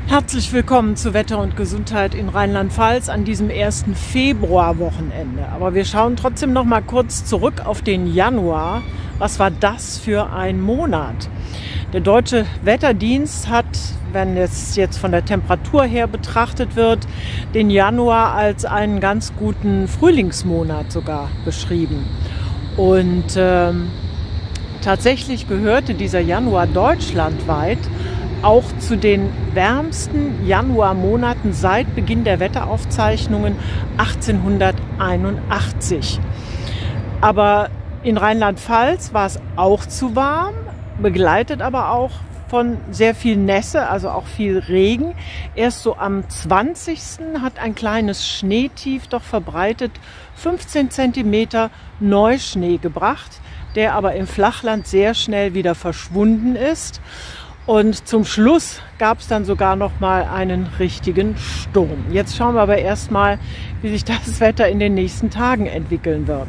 Herzlich willkommen zu Wetter und Gesundheit in Rheinland-Pfalz an diesem 1. Februarwochenende. Aber wir schauen trotzdem noch mal kurz zurück auf den Januar. Was war das für ein Monat? Der Deutsche Wetterdienst hat, wenn es jetzt von der Temperatur her betrachtet wird, den Januar als einen ganz guten Frühlingsmonat sogar beschrieben. Und tatsächlich gehörte dieser Januar deutschlandweit auch zu den wärmsten Januarmonaten seit Beginn der Wetteraufzeichnungen 1881. Aber in Rheinland-Pfalz war es auch zu warm, begleitet aber auch von sehr viel Nässe, also auch viel Regen. Erst so am 20. hat ein kleines Schneetief doch verbreitet 15 Zentimeter Neuschnee gebracht, der aber im Flachland sehr schnell wieder verschwunden ist. Und zum Schluss gab es dann sogar noch mal einen richtigen Sturm. Jetzt schauen wir aber erstmal, wie sich das Wetter in den nächsten Tagen entwickeln wird.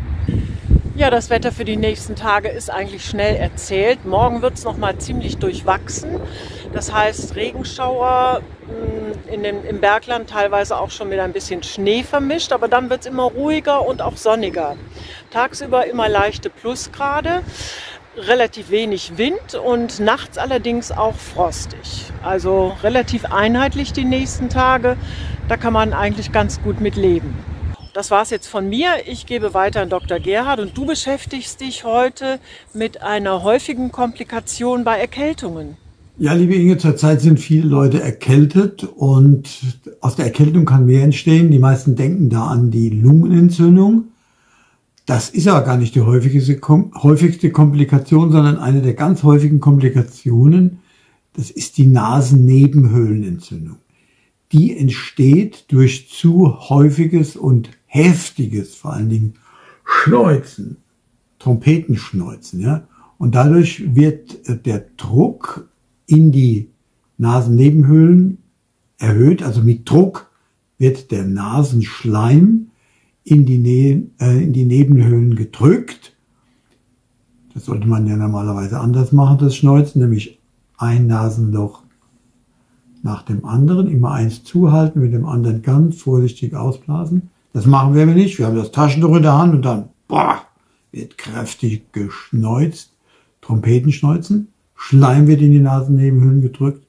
Ja, das Wetter für die nächsten Tage ist eigentlich schnell erzählt. Morgen wird es noch mal ziemlich durchwachsen. Das heißt Regenschauer im Bergland, teilweise auch schon mit ein bisschen Schnee vermischt. Aber dann wird es immer ruhiger und auch sonniger. Tagsüber immer leichte Plusgrade. Relativ wenig Wind und nachts allerdings auch frostig. Also relativ einheitlich die nächsten Tage. Da kann man eigentlich ganz gut mit leben. Das war's jetzt von mir. Ich gebe weiter an Dr. Gerhard und du beschäftigst dich heute mit einer häufigen Komplikation bei Erkältungen. Ja, liebe Inge, zurzeit sind viele Leute erkältet und aus der Erkältung kann mehr entstehen. Die meisten denken da an die Lungenentzündung. Das ist aber gar nicht die häufigste Komplikation, sondern eine der ganz häufigen Komplikationen. Das ist die Nasennebenhöhlenentzündung. Die entsteht durch zu häufiges und heftiges, vor allen Dingen Schneuzen, Trompetenschneuzen, ja. Und dadurch wird der Druck in die Nasennebenhöhlen erhöht. Also mit Druck wird der Nasenschleim in die Nebenhöhlen gedrückt. Das sollte man ja normalerweise anders machen, das Schneuzen, nämlich ein Nasenloch nach dem anderen, immer eins zuhalten, mit dem anderen ganz vorsichtig ausblasen. Das machen wir aber nicht. Wir haben das Taschentuch in der Hand und dann wird kräftig geschneuzt, Trompetenschneuzen, Schleim wird in die Nasennebenhöhlen gedrückt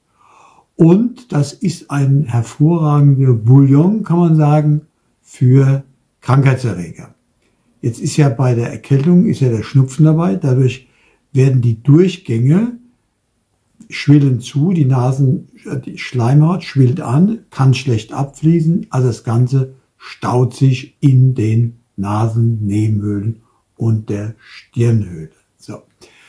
und das ist ein hervorragender Bouillon, kann man sagen, für Krankheitserreger. Jetzt ist ja bei der Erkältung ist ja der Schnupfen dabei. Dadurch werden die Durchgänge schwillen zu, die Schleimhaut schwillt an, kann schlecht abfließen. Also das Ganze staut sich in den Nasennebenhöhlen und der Stirnhöhle. So.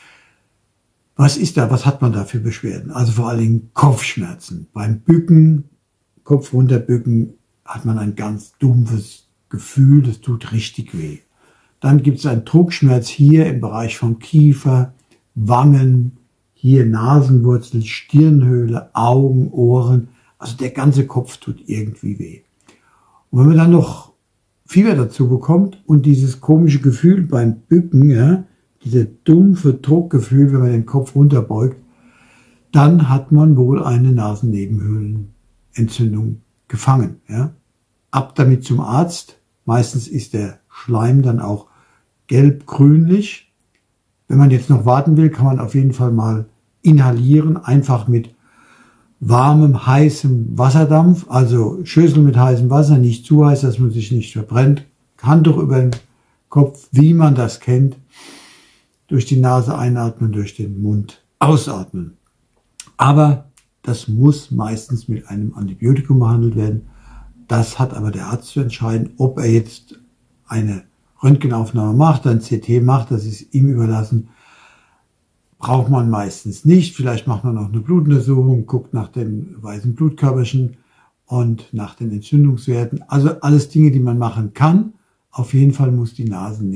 Was ist da? Was hat man da für Beschwerden? Also vor allen Dingen Kopfschmerzen. Beim Bücken, Kopf runterbücken, hat man ein ganz dumpfes Gefühl, das tut richtig weh. Dann gibt es einen Druckschmerz hier im Bereich vom Kiefer, Wangen, hier Nasenwurzel, Stirnhöhle, Augen, Ohren. Also der ganze Kopf tut irgendwie weh. Und wenn man dann noch Fieber dazu bekommt und dieses komische Gefühl beim Bücken, ja, dieses dumpfe Druckgefühl, wenn man den Kopf runterbeugt, dann hat man wohl eine Nasennebenhöhlenentzündung gefangen. Ja. Ab damit zum Arzt. Meistens ist der Schleim dann auch gelb-grünlich. Wenn man jetzt noch warten will, kann man auf jeden Fall mal inhalieren, einfach mit warmem, heißem Wasserdampf, also Schüssel mit heißem Wasser, nicht zu heiß, dass man sich nicht verbrennt, Handtuch über den Kopf, wie man das kennt, durch die Nase einatmen, durch den Mund ausatmen. Aber das muss meistens mit einem Antibiotikum behandelt werden. Das hat aber der Arzt zu entscheiden, ob er jetzt eine Röntgenaufnahme macht, ein CT macht, das ist ihm überlassen. Braucht man meistens nicht. Vielleicht macht man noch eine Blutuntersuchung, guckt nach den weißen Blutkörperchen und nach den Entzündungswerten. Also alles Dinge, die man machen kann. Auf jeden Fall muss die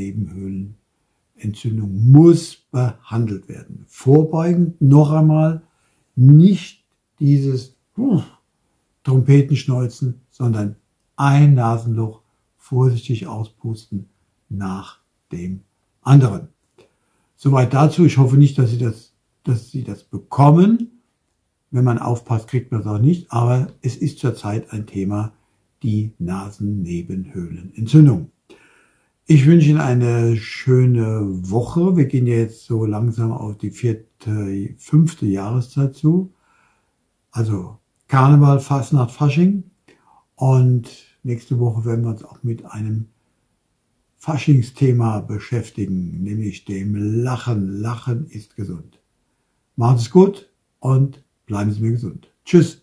Nasennebenhöhlenentzündung muss behandelt werden. Vorbeugend noch einmal nicht dieses Trompetenschneuzen, sondern ein Nasenloch vorsichtig auspusten nach dem anderen. Soweit dazu. Ich hoffe nicht, dass Sie das bekommen. Wenn man aufpasst, kriegt man es auch nicht. Aber es ist zurzeit ein Thema, die Nasennebenhöhlenentzündung. Ich wünsche Ihnen eine schöne Woche. Wir gehen jetzt so langsam auf die 5. Jahreszeit zu. Also Karneval, Fastnacht, Fasching. Und nächste Woche werden wir uns auch mit einem Faschingsthema beschäftigen, nämlich dem Lachen. Lachen ist gesund. Machen Sie es gut und bleiben Sie mir gesund. Tschüss.